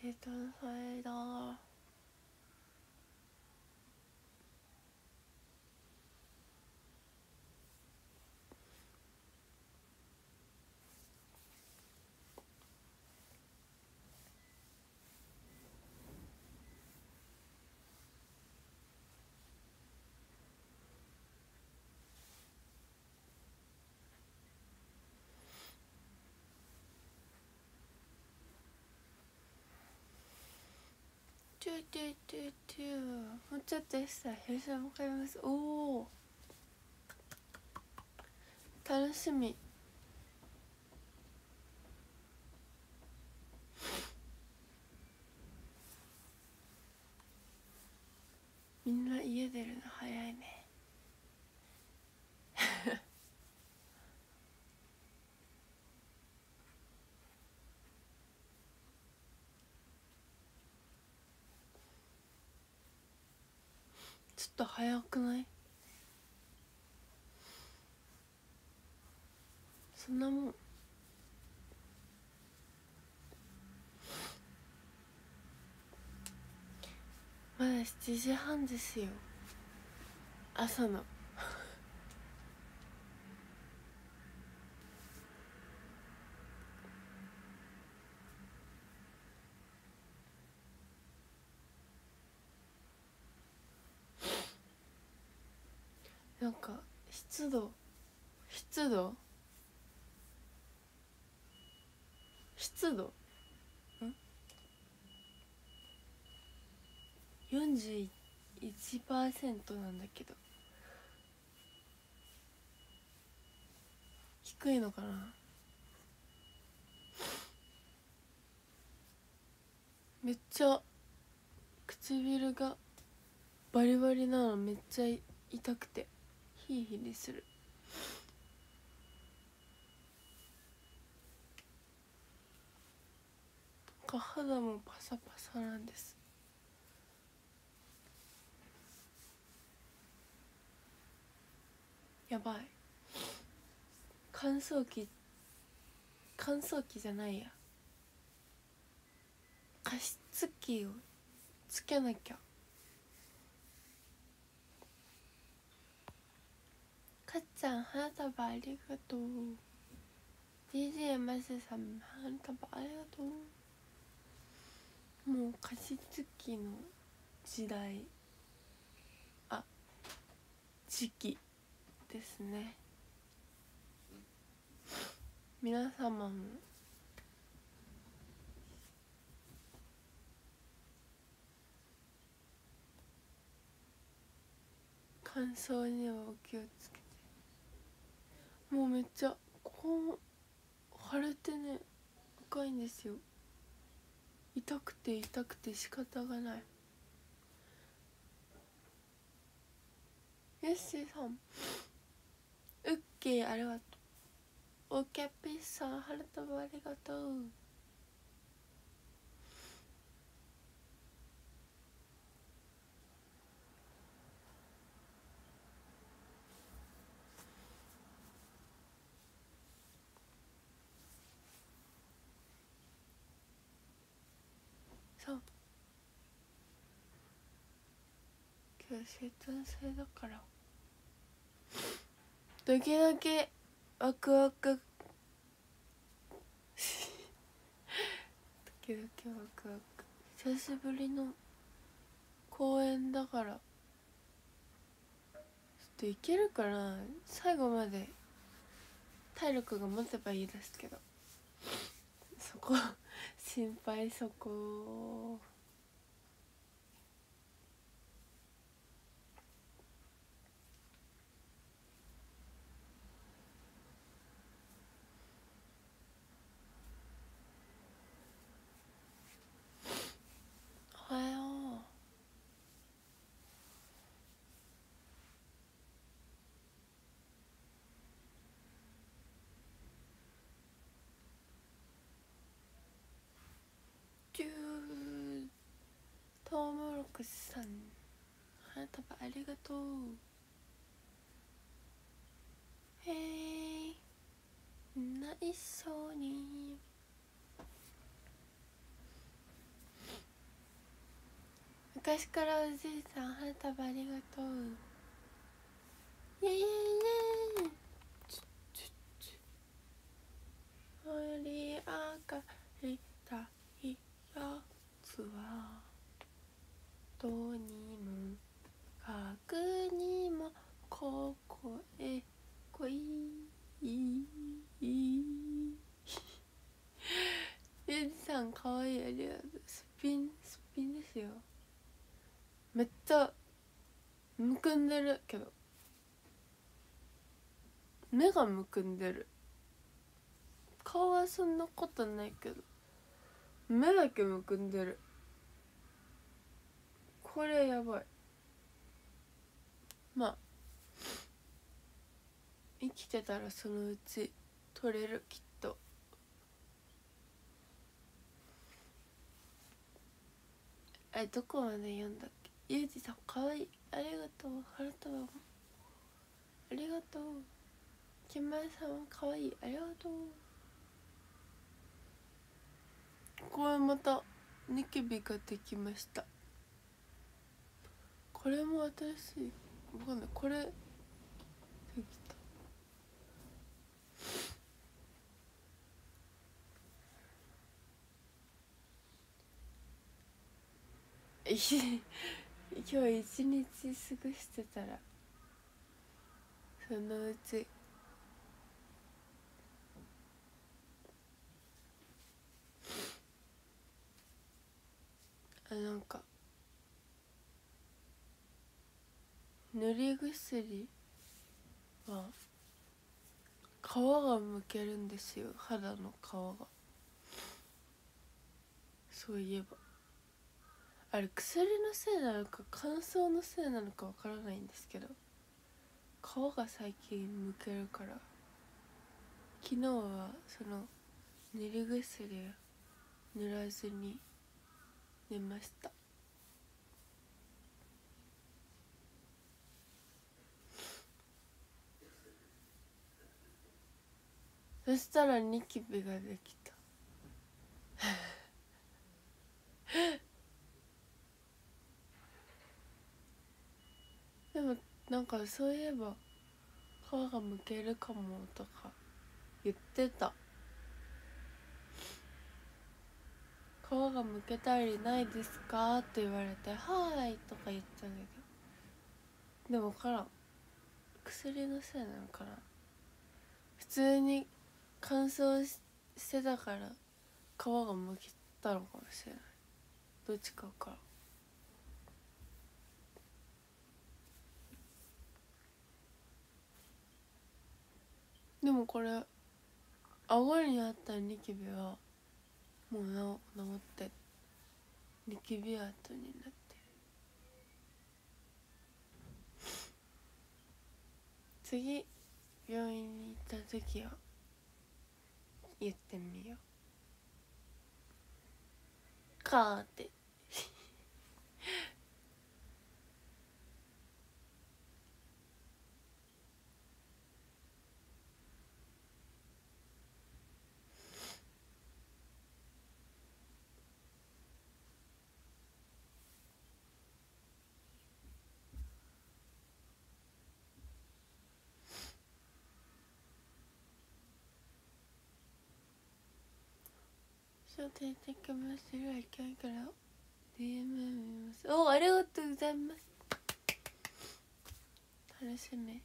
生誕祭だ。トゥトゥトゥトゥ、もうちょっとしたら広島向かいます。おお、楽しみ。みんな家出るの早いね。ちょっと早くない？そんなもん。まだ7時半ですよ、朝の。なんか湿度湿度ん 41% なんだけど、低いのかな。めっちゃ唇がバリバリなの、めっちゃ痛くてヒリヒリする。肌もパサパサなんです。やばい。乾燥機じゃないや、加湿器をつけなきゃ。かっちゃん花束ありがとう。 DJ マスさん花束ありがとう。もう加湿器の時代、時期ですね。皆様も乾燥にはお気をつけて。もうめっちゃここも腫れてね、赤いんですよ。痛くて仕方がない。ヨッシーさん、ウッキーありがとう。オキャピーさん花束ありがとう。そう、今日生誕祭だからドキドキワクワクドキドキワクワク。久しぶりの公演だから、ちょっといけるかな。最後まで体力が持てばいいですけど、そこ心配。そこおはよう。トウモロコシさん花束ありがとう。へい、みんな一緒に。 昔からおじいさん花束ありがとう。イエイイエイイエイ。振り上がりたいやつはどうにもかくにもここへ来い。ゆうじさんかわいい、ありがとう。すっぴんですよ。めっちゃむくんでるけど、目がむくんでる。顔はそんなことないけど目だけむくんでる。これやばい。まあ生きてたらそのうち取れる、きっと。どこまで読んだっけ。ゆうじさんかわいい、ありがとう。花束もありがとう。きまさんかわいい、ありがとう。これまたニキビができました。これも新しい、わかんない。これできた。今日一日過ごしてたらそのうちなんか塗り薬は皮がむけるんですよ、肌の皮が。そういえばあれ薬のせいなのか乾燥のせいなのかわからないんですけど、皮が最近むけるから、昨日はその塗り薬を塗らずに寝ました。そしたらニキビができた。でもなんかそういえば皮がむけるかもとか言ってた。皮がむけたりないですかって言われて、はーいとか言ったんだけど、でも分からん、薬のせいなのかな。普通に乾燥してたから皮がむけたのかもしれない。どっちか分からん。でもこれ顎にあったニキビはもう治ってニキビ跡になってる。次病院に行った時は言ってみようかーって招待的面白いキャンから DM 見ます。お、ありがとうございます。楽しみ。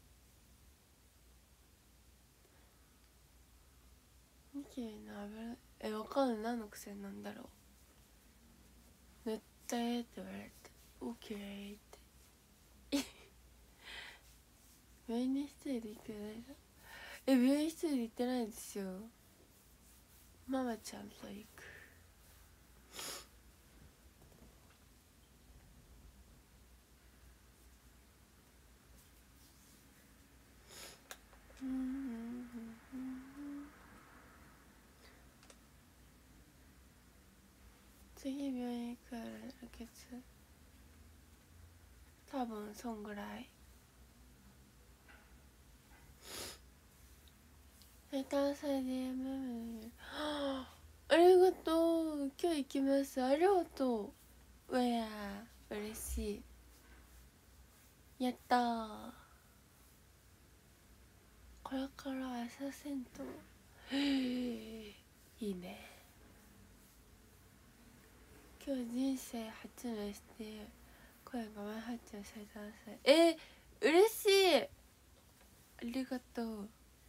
ニキビの油わかんない、何の癖なんだろう。塗ってって言われてオッケーって病院に一人で行ってないの。病院一人で行ってないですよ。ママちゃんと行く。次病院行くから来月多分そんぐらい。レターサイ DM ありがとう。今日行きます。ありがとう。うや嬉しい。やったー。これから朝銭湯いいね。今日人生初の ST 声が前発注されたんです。嬉しい、ありがとう。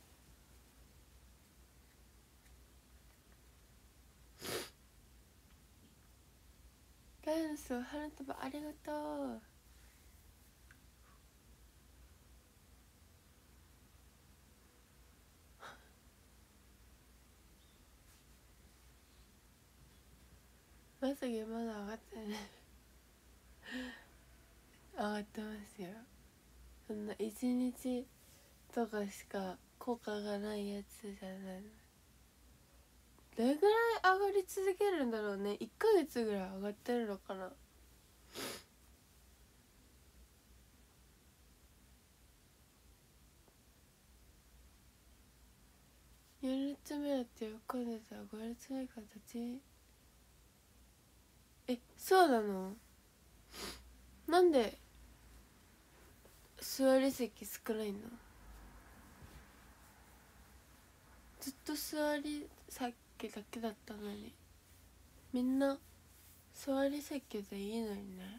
ガイナスを花束ありがとう。まさげまだ上がってない上がってますよ。そんな1日とかしか効果がないやつじゃないの。どれぐらい上がり続けるんだろうね。1ヶ月ぐらい上がってるのかな。4列目だって喜んでたら5列目から立ちそうなの。なんで座り席少ないの。ずっと座り席だけだったのに。みんな座り席でいいのにね。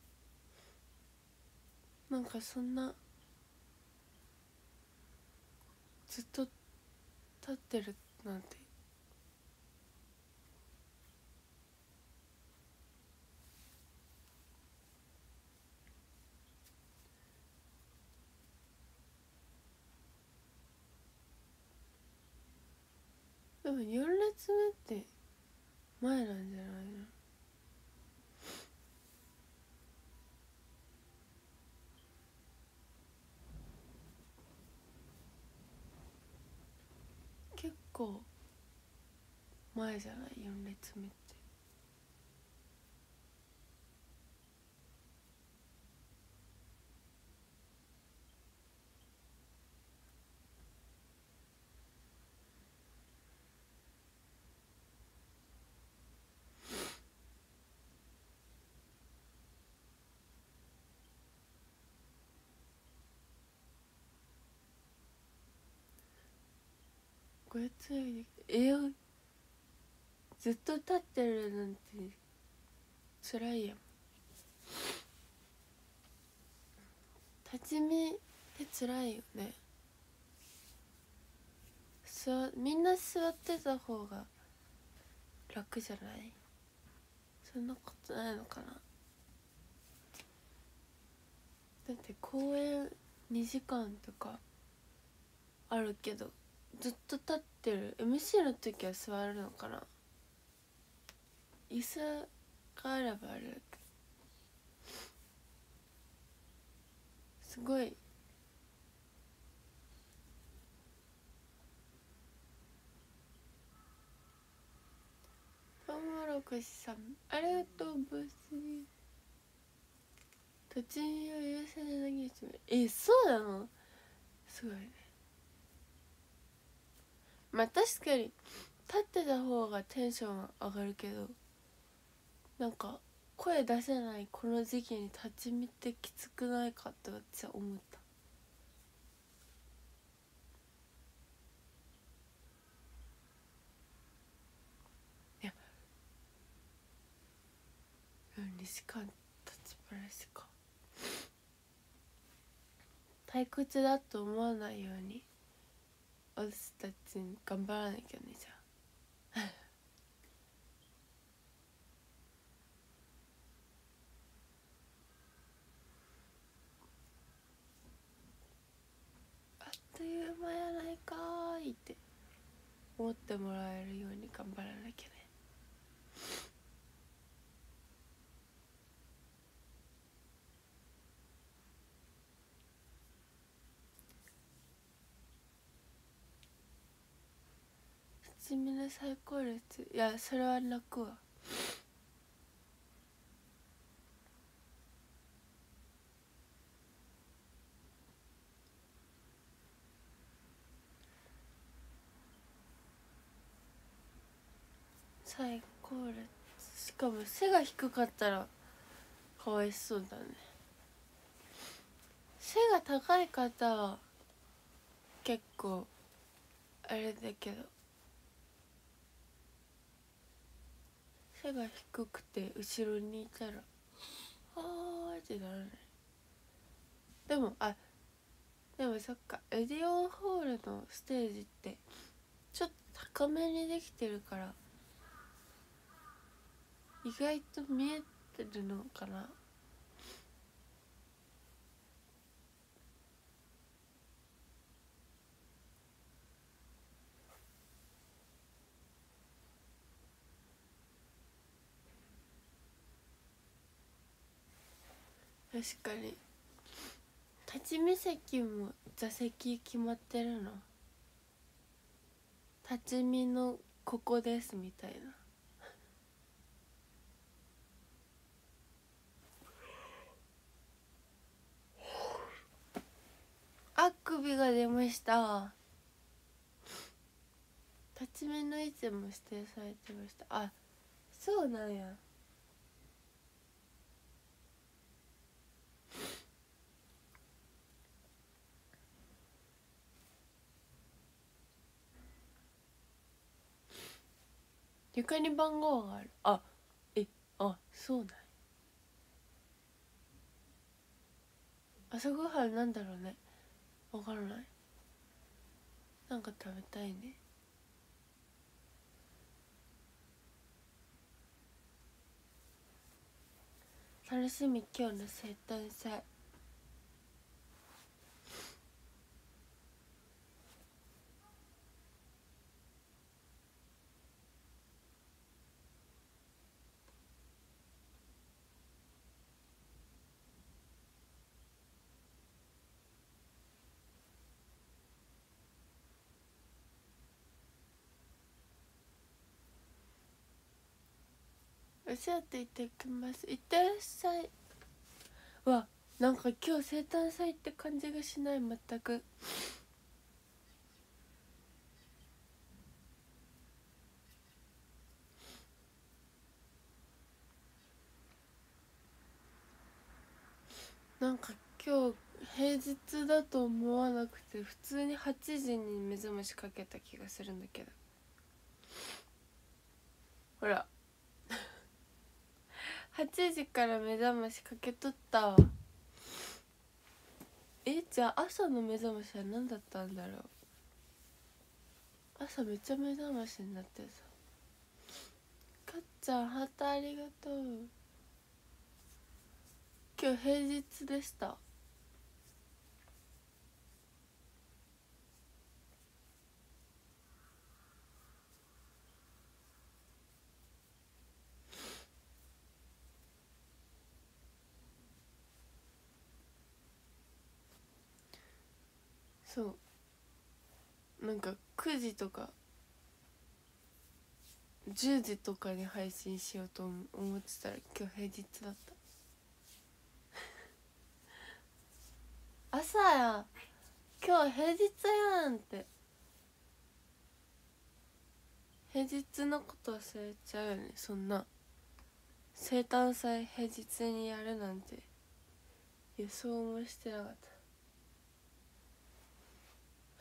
なんかそんなずっと立ってるなんて。でも4列目って前なんじゃないの。結構前じゃない4列目って。5列目でずっと立ってるなんて辛いやん。立ち見って辛いよね。みんな座ってた方が楽じゃない。そんなことないのかな。だって公演2時間とかあるけどずっと立ってる。 MC の時は座るのかな。椅子があればあるけどすごい。トウモロコシさんありがとう。ブース土地を優先で投げてそうなの。すごいね。まあ確かに立ってた方がテンション上がるけど、なんか声出せないこの時期に立ち見ってきつくないかって私は思った。いや2時間立ちっぱなしか。退屈だと思わないように私たち頑張らなきゃね。じゃああっという間やないかーいって思ってもらえるように頑張らなきゃね。立ち見の最高率、いやそれは楽わ。最高列しかも背が低かったらかわいそうだね。背が高い方は結構あれだけど、背が低くて後ろにいたらあーってならない。でもそっか、エディオンホールのステージってちょっと高めにできてるから意外と見えてるのかな。確かに。立ち見席も座席決まってるの？立ち見のここですみたいな。あくびが出ました。立ち見の位置も指定されてました。あ、そうなんや。床に番号がある。そうなんや。朝ごはんなんだろうね。わからない。なんか食べたいね。楽しみ、今日の生誕祭。お世話って言ってきます。いってらっしゃい。なんか今日生誕祭って感じがしない。全く。なんか今日平日だと思わなくて、普通に8時に目覚ましかけた気がするんだけど。ほら8時から目覚ましかけとったわ。じゃあ朝の目覚ましは何だったんだろう。朝めっちゃ目覚ましになってさ。かっちゃんハートありがとう。今日平日でした。そうなんか9時とか10時とかに配信しようと思ってたら今日平日だった。朝や、今日平日やんって。平日のこと忘れちゃうよね。そんな生誕祭平日にやるなんて予想もしてなかった。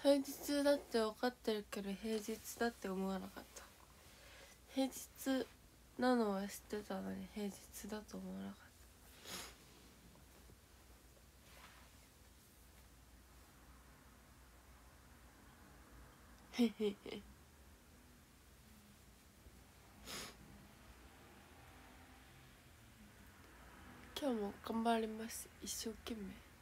平日だって分かってるけど平日だって思わなかった。平日なのは知ってたのに平日だと思わなかった。へへへ。今日も頑張ります。一生懸命。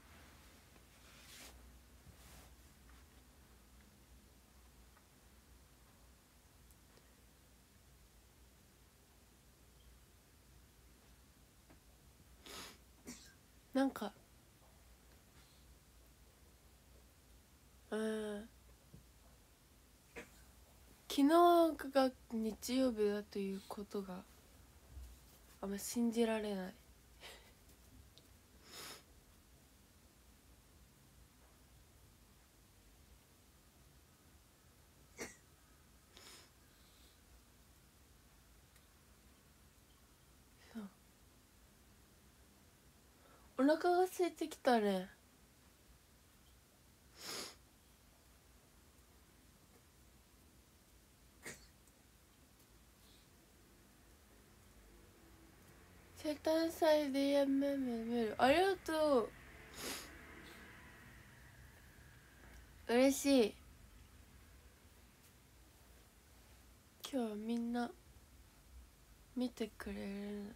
なんか昨日が日曜日だということがあんま信じられない。 お腹が空いてきたね。生誕祭 DMM ありがとう。嬉しい。今日はみんな見てくれる。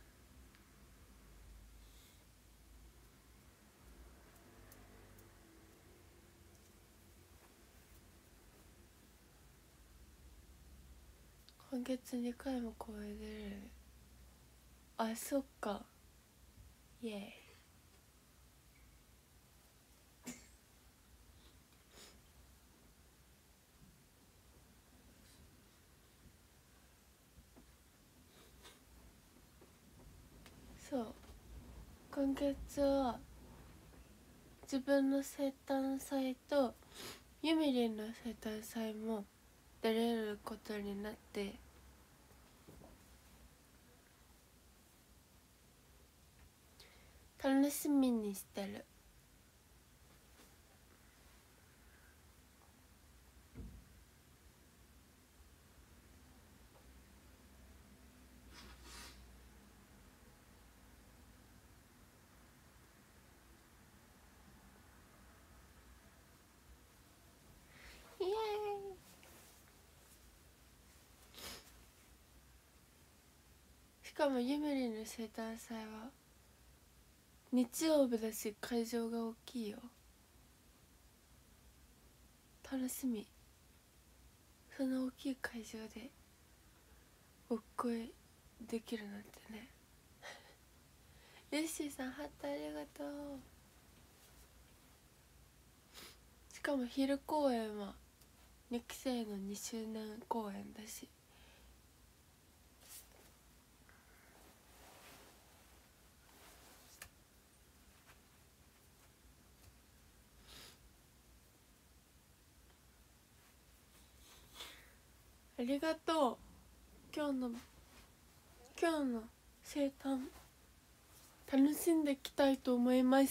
今月2回も超えてる。あ、そっか。イエーイ。そう、今月は自分の生誕祭とゆみりんの生誕祭も出れることになって、楽しみにしてる。イエーイ。しかもゆみりんの生誕祭は日曜日だし会場が大きいよ。楽しみ。その大きい会場でおっこいできるなんてね。ヨッシーさんハートありがとう。しかも昼公演は2期生の2周年公演だし、ありがとう。今日の生誕楽しんでいきたいと思います。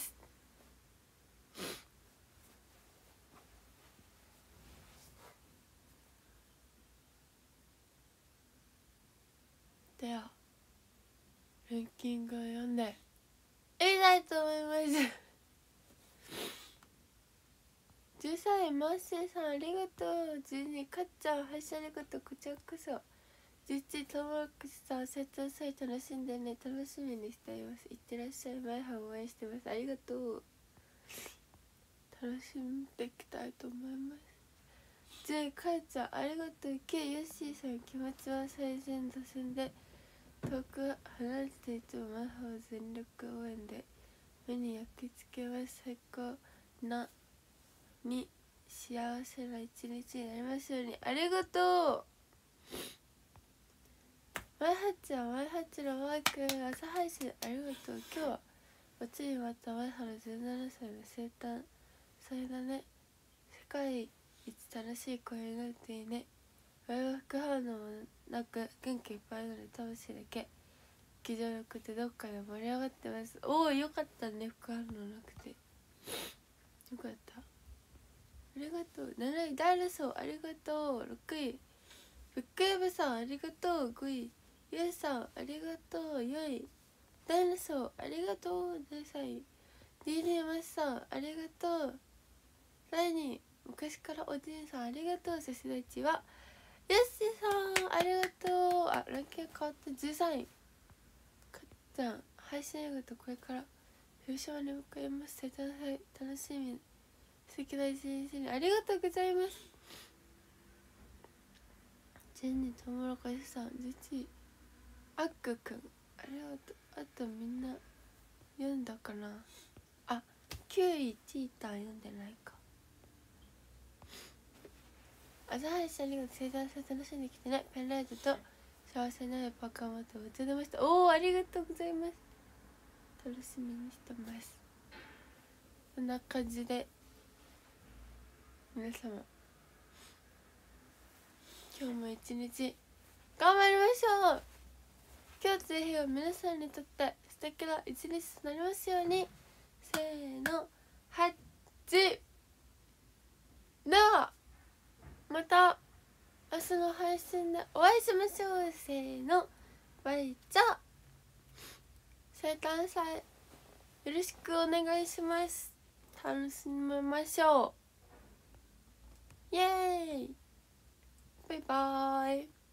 ではランキングを読んでいきたいと思います。13位マッシーさんありがとう。12位かっちゃん発射ありがとう。こちらこそ。11位ともろくしさん生誕祭楽しんでね。楽しみにしています。いってらっしゃい。前半応援してます。ありがとう。楽しんでいきたいと思います。10位かっちゃんありがとう。9位ヨッシーさん気持ちは最善打線で遠く離れていても前半を全力応援で目に焼き付けます。最高なに幸せな一日になりますように。ありがとう。マイハッチはマイハッチのマーク朝配信ありがとう。今日は待ちに待ったマイハの17歳の生誕祭だね。世界一楽しい声になるといいね。ワイワク反応もなく元気いっぱいなので魂だけ気丈よくてどっかで盛り上がってます。おおよかったね。副反応なくてよかった。ありがとう。7位ダイナソーありがとう。6位ブックエブさんありがとう。5位ユウさんありがとう。4位ダイナソーありがとう。第3位 DNA マスさんありがとう。第2位昔からおじいさんありがとう。そして第1位はヨッシーさんありがとう。あ、ランキング変わって13位かっちゃん配信ありがとう。これから広島に向かいます。生誕祭楽しみ。素敵な一日にありがとうございます。12とうもろこしさん11位あっくくんありがとう。あとみんな読んだかなあ。9位チーター読んでないか。朝配信ありがとう。生誕祭楽しんできてね。ペンライトと幸せなパカマと歌出ました。おおありがとうございます。楽しみにしてます。こんな感じで皆様今日も一日頑張りましょう。今日という日は皆さんにとって素敵な一日となりますように。 せーの8。ではまた明日の配信でお会いしましょう。せーのバイチャ。生誕祭よろしくお願いします。楽しみましょう。イエーイ。バイバーイ。